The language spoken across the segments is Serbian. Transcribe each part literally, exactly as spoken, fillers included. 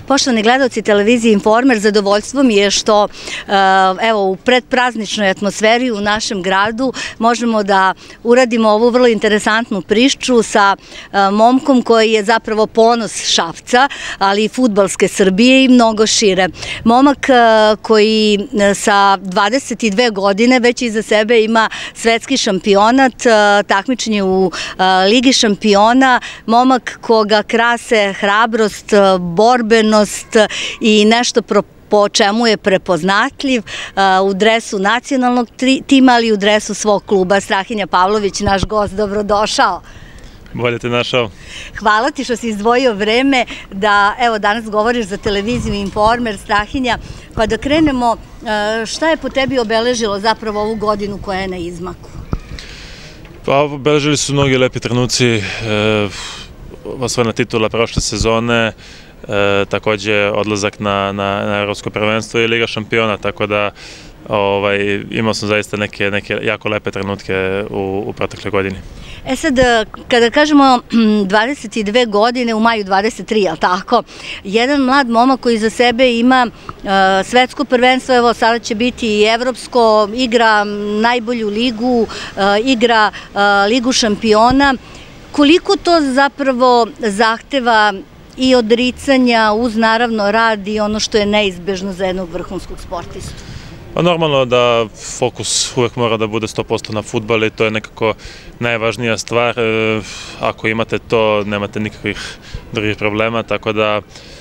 Poštovani gledalci televizije Informer, zadovoljstvo mi je što evo u predprazničnoj atmosferi u našem gradu možemo da uradimo ovu vrlo interesantnu priču sa momkom koji je zapravo ponos Šapca, ali i fudbalske Srbije i mnogo šire. Momak koji sa dvadeset dve godine već iza sebe ima svetski šampionat, takmičenje u Ligi šampiona, momak koga krase hrabrost, borbenost i nešto po čemu je prepoznatljiv u dresu nacionalnog tima, ali i u dresu svog kluba. Strahinja Pavlović, naš gost, dobrodošao. Bolje te našao. Hvala ti što si izdvojio vreme da, evo, danas govoriš za televiziju Informer, Strahinja, pa da krenemo, šta je po tebi obeležilo zapravo ovu godinu koja je na izmaku? Pa, obeležili su mnogi lepi trenuci, osvojena titula prošle sezone, takođe odlazak na Evropsko prvenstvo i Liga šampiona, tako da imao sam zaista neke jako lepe trenutke u protekle godini. E sad, kada kažemo dvadeset dve godine, u maju dvadeset tri, ali tako, jedan mlad momak koji za sebe ima svetsko prvenstvo, evo sada će biti i evropsko, igra najbolju ligu, igra Ligu šampiona, koliko to zapravo zahteva i odricanja uz naravno rad i ono što je neizbežno za jednog vrhunskog sportistu? Normalno da fokus uvek mora da bude sto posto na fudbal i to je nekako najvažnija stvar. Ako imate to, nemate nikakvih drugih problema, tako da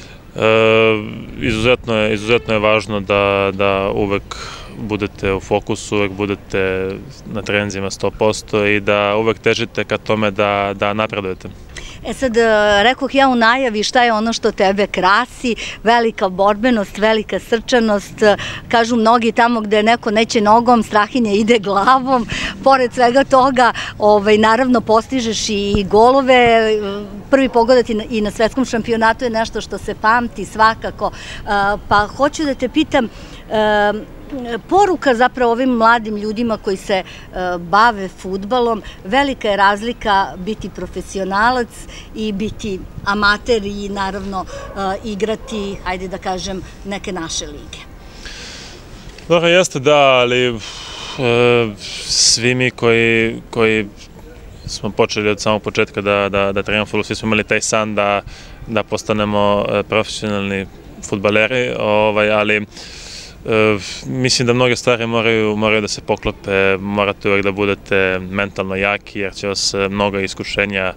izuzetno je važno da uvek budete u fokusu, uvek budete na treninzima sto posto i da uvek težite ka tome da napredujete. E sad, rekoh ja u najavi šta je ono što tebe krasi, velika borbenost, velika srčanost, kažu mnogi tamo gde neko neće nogom, Strahinja ide glavom, pored svega toga, naravno postižeš i golove, prvi pogodak i na svetskom šampionatu je nešto što se pamti svakako, pa hoću da te pitam, poruka zapravo ovim mladim ljudima koji se bave fudbalom, velika je razlika biti profesionalac i biti amater i naravno igrati, hajde da kažem, neke naše lige. Dobro, jeste da, ali svi mi koji smo počeli od samog početka da treniramo fudbal, svi smo imali taj san da postanemo profesionalni fudbaleri, ali mislim da mnoge stvari moraju da se poklope, morate uvek da budete mentalno jaki jer će vas mnoga iskušenja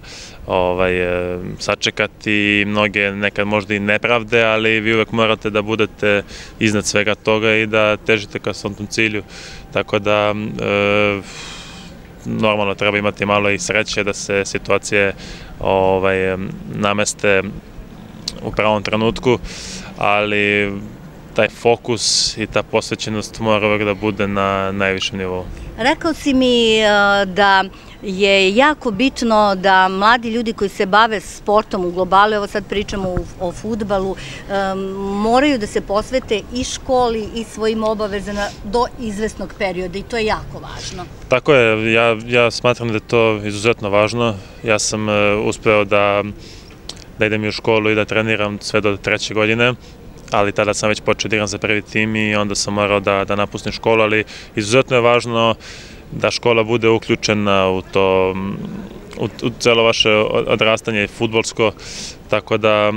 sačekati, mnoge nekad možda i nepravde, ali vi uvek morate da budete iznad svega toga i da težite ka svom tom cilju, tako da normalno treba imati malo i sreće da se situacije nameste u pravom trenutku, ali taj fokus i ta posvećenost mora uvek da bude na najvišem nivou. Rekao si mi da je jako bitno da mladi ljudi koji se bave sportom u globalu, evo sad pričamo o fudbalu, moraju da se posvete i školi i svojim obavezama do izvesnog perioda i to je jako važno. Tako je, ja smatram da je to izuzetno važno. Ja sam uspeo da idem i u školu i da treniram sve do treće godine, ali tada sam već počeo da igram za prvi tim i onda sam morao da napustim školu, ali izuzetno je važno da škola bude uključena u to, u celo vaše odrastanje fudbalsko, tako da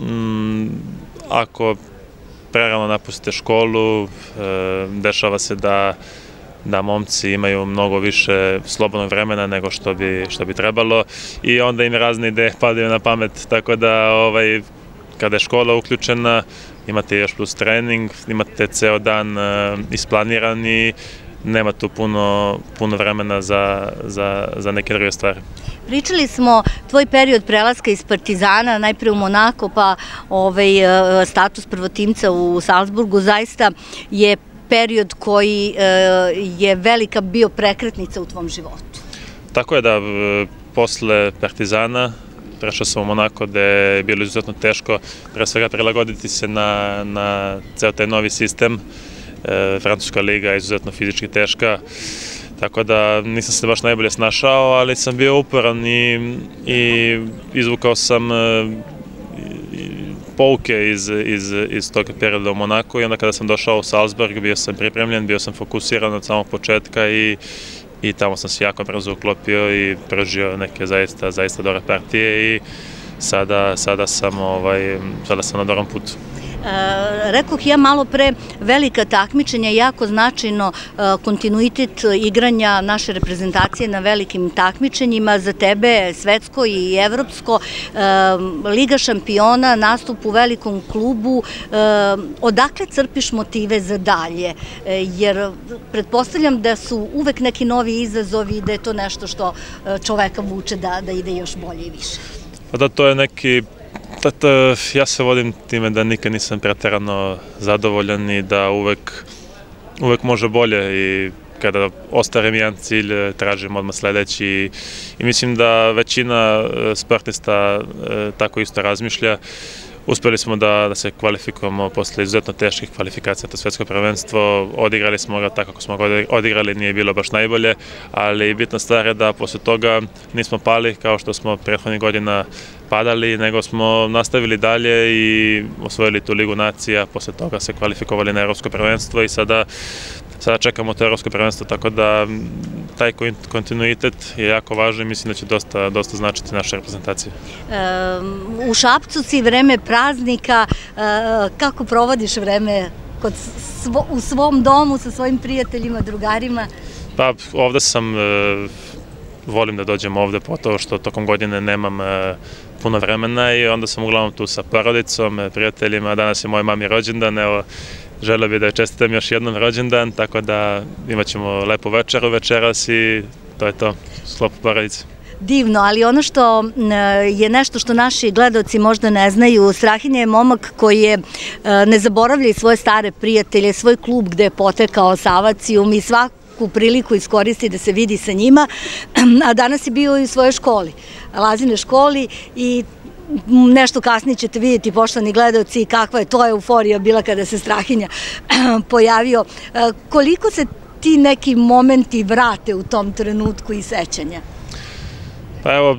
ako prerano napustite školu, dešava se da momci imaju mnogo više slobodnog vremena nego što bi trebalo i onda im razne ideje padaju na pamet, tako da kada je škola uključena, imate još plus trening, imate ceo dan isplaniran i nema tu puno vremena za neke druge stvari. Pričali smo tvoj period prelaska iz Partizana, najpre u Monako, pa status prvotimca u Salzburgu, zaista je period koji je velika bio prekretnica u tvom životu. Tako je da, posle Partizana prešao sam u Monako gde je bilo izuzetno teško pre svega prilagoditi se na ceo taj novi sistem. Francuska liga je izuzetno fizički teška, tako da nisam se baš najbolje snašao, ali sam bio uporan i izvukao sam pouke iz, iz, iz tog perioda u Monaku i onda kada sam došao u Salzburg bio sam pripremljen, bio sam fokusiran od samog početka i, i tamo sam se jako brzo uklopio i prežio neke zaista, zaista dobre partije i sada, sada, sam, ovaj, sada sam na dobrom putu. E, rekoh ja malo pre, velika takmičenja, jako značajno e, kontinuitet igranja naše reprezentacije na velikim takmičenjima, za tebe svetsko i evropsko, e, Liga šampiona, nastup u velikom klubu, e, odakle crpiš motive za dalje? E, jer pretpostavljam da su uvek neki novi izazovi i da je to nešto što čoveka vuče da, da ide još bolje i više. Pa da, to je neki Tata, ja se vodim time da nikad nisam preterano zadovoljan i da uvek, uvek može bolje i kada ostvarim jedan cilj tražim odmah sledeći i, i mislim da većina sportista tako isto razmišlja. Uspeli smo da, da se kvalifikujemo posle izuzetno teških kvalifikacija, to svetsko prvenstvo, odigrali smo ga tako kako smo ga odigrali, nije bilo baš najbolje, ali bitna stvar je da posle toga nismo pali kao što smo prethodnih godina padali, nego smo nastavili dalje i osvojili tu Ligu nacija, posle toga se kvalifikovali na evropsko prvenstvo i sada Sada čekamo to evropsko prvenstvo, tako da taj kontinuitet je jako važan i mislim da će dosta, dosta značiti naše reprezentacije. E, u Šapcu si vreme praznika, e, kako provodiš vreme kod svo, u svom domu sa svojim prijateljima, drugarima? Pa ovde sam, e, volim da dođem ovde, pogotovo što tokom godine nemam e, puno vremena i onda sam uglavnom tu sa porodicom, prijateljima, danas je moj mami rođendan, evo, želeo bih da je čestitam još jednom rođendan, tako da imat ćemo lepu večeru večeras i to je to, sklopu porodice. Divno, ali ono što je nešto što naši gledaoci možda ne znaju, Strahinja je momak koji je, ne zaboravlja i svoje stare prijatelje, svoj klub gde je potekao sa Avacijom i svaku priliku iskoristi da se vidi sa njima, a danas je bio i u svojoj školi, Lazine školi i nešto kasnije ćete vidjeti, poštovani gledaoci, kakva je to euforija bila kada se Strahinja pojavio. Koliko se ti neki momenti vrate u tom trenutku i sećanja? Pa evo,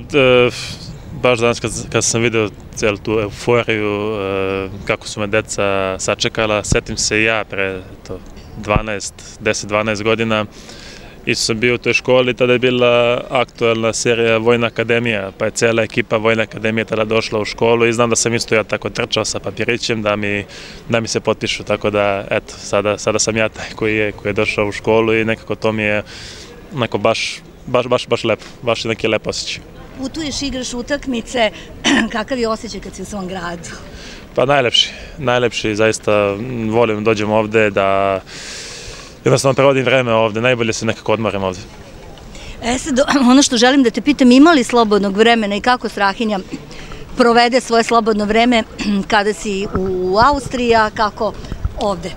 baš danas kad sam video celu tu euforiju, kako su me deca sačekala, setim se i ja pre dvanaest, deset dvanaest godina. Isto sam bio u toj školi, tada je bila aktualna serija Vojna akademija, pa je cela ekipa Vojne akademije tada došla u školu i znam da sam isto ja tako trčao sa papirićem da mi, da mi se potpišu, tako da eto, sada, sada sam ja taj koji je, koji je došao u školu i nekako to mi je onako baš, baš, baš, baš lepo, baš neki lep osjećaj. Putuješ, igraš utakmice, kakav je osjećaj kad si u svom gradu? Pa najlepši, najlepši, zaista volim da dođem ovde, da jednostavno prevodim vreme ovde, najbolje se nekako odmorim ovde. E sad, ono što želim da te pitam, ima li slobodnog vremena i kako Strahinja provede svoje slobodno vreme kada si u Austriji, a kako ovde?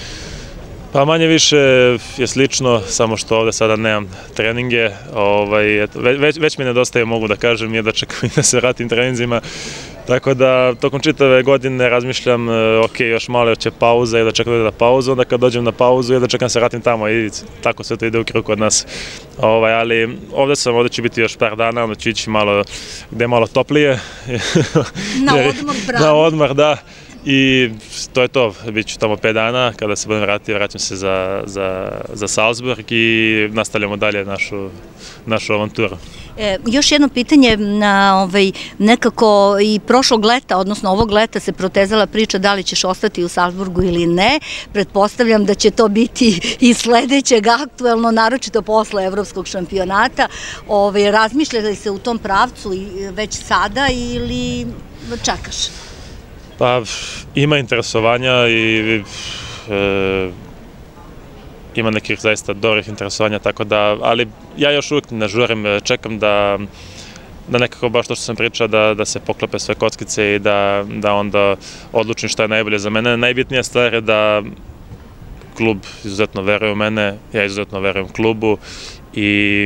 Pa manje više je slično, samo što ovde sada nemam treninge, ovaj, eto, već, već mi nedostaje, mogu da kažem, je da čekam i da se vratim treninzima, tako da tokom čitave godine razmišljam, ok, još malo će pauza i da čekam da pauzu, onda kad dođem na pauzu i da čekam se vratim tamo i tako sve to ide u krug kod nas. Ovaj, ali ovde sam, ovde će biti još par dana, onda ću ići malo, gde je malo toplije. Na odmor, bravo. Na odmor, da. I to je to, bit ću tamo pet dana, kada se budem vratio, vraćam se za, za, za Salzburg i nastavljamo dalje našu, našu avanturu. E, još jedno pitanje, na, ovaj, nekako i prošlog leta, odnosno ovog leta se protezala priča da li ćeš ostati u Salzburgu ili ne. Pretpostavljam da će to biti i sledećeg aktuelno, naročito posle evropskog šampionata. Ovaj, razmišlja li se u tom pravcu već sada ili čekaš? Pa ima interesovanja i e, ima nekih zaista dobrih interesovanja, tako da, ali ja još uvijek ne žurim, čekam da, da nekako baš to što sam pričao, da, da se poklope sve kockice i da, da onda odlučim šta je najbolje za mene. Najbitnija stvar je da klub izuzetno veruje u mene, ja izuzetno verujem klubu i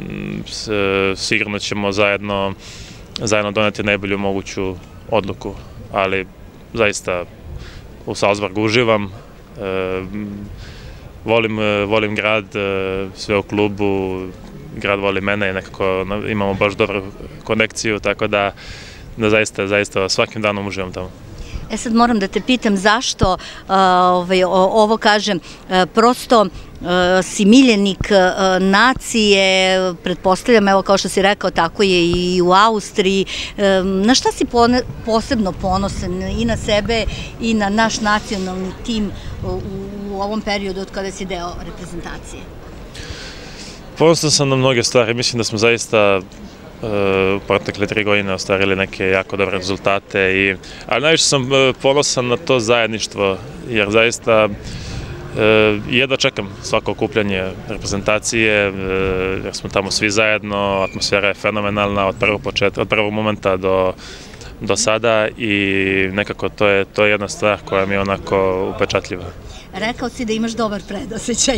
sigurno ćemo zajedno, zajedno doneti najbolju moguću odluku, ali zaista u Salzburgu uživam, e, volim, volim grad, e, sve u klubu, grad voli mene i nekako imamo baš dobru konekciju, tako da, da zaista, zaista svakim danom uživam tamo. E sad moram da te pitam zašto ovo kažem, prosto si miljenik nacije, pretpostavljam, evo kao što si rekao, tako je i u Austriji. Na šta si posebno ponosan i na sebe i na naš nacionalni tim u ovom periodu od kada si deo reprezentacije? Ponosan sam na mnoge stvari, mislim da smo zaista u protekle tri godine ostvarili neke jako dobre rezultate, ali najviše sam ponosan na to zajedništvo, jer zaista jedva čekam svako okupljanje reprezentacije, jer smo tamo svi zajedno, atmosfera je fenomenalna od prvog početka, od prvog momenta do do sada i nekako to je to je jedna stvar koja mi je onako upečatljiva. Rekao si da imaš dobar predosećaj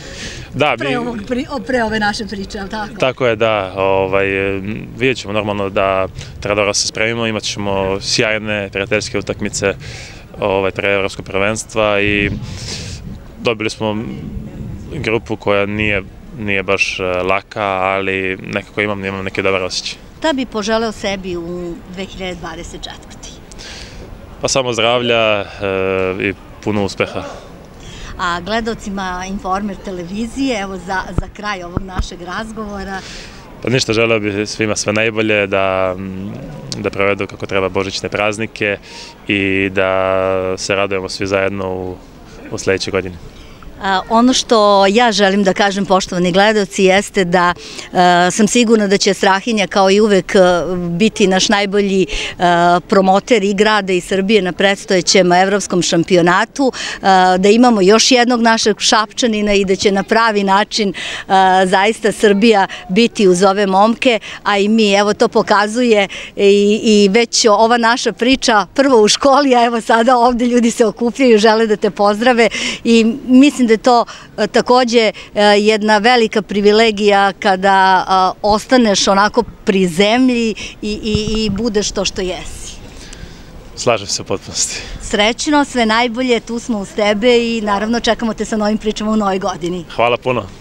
pre ove naše priče, ali tako? Tako je, da. Vidjet ćemo normalno da treba da se spremimo, imat ćemo sjajne prijateljske utakmice pre evropskog prvenstva i dobili smo grupu koja nije baš laka, ali nekako imam neki dobar osjećaj. Šta bi poželeo sebi u dve hiljade dvadeset četvrtoj? Pa samo zdravlja i puno uspeha. A gledalcima Informer televizije, evo za kraj ovog našeg razgovora? Pa ništa, želeo bih svima sve najbolje, da provedu kako treba božićne praznike i da se radujemo svi zajedno u sledećoj godini. Ono što ja želim da kažem, poštovani gledalci, jeste da sam sigurna da će Strahinja kao i uvek biti naš najbolji promoter i grada i Srbije na predstojećem evropskom šampionatu, da imamo još jednog našeg Šapčanina i da će na pravi način zaista Srbija biti uz ove momke, a i mi, evo to pokazuje i već ova naša priča prvo u školi, a evo sada ovde ljudi se okupljaju, žele da te pozdrave i mislim da da je to takođe jedna velika privilegija kada ostaneš onako pri zemlji i budeš to što jesi. Slažem se u potpunosti. Srećno, sve najbolje, tu smo uz tebe i naravno čekamo te sa novim pričama u novoj godini. Hvala puno.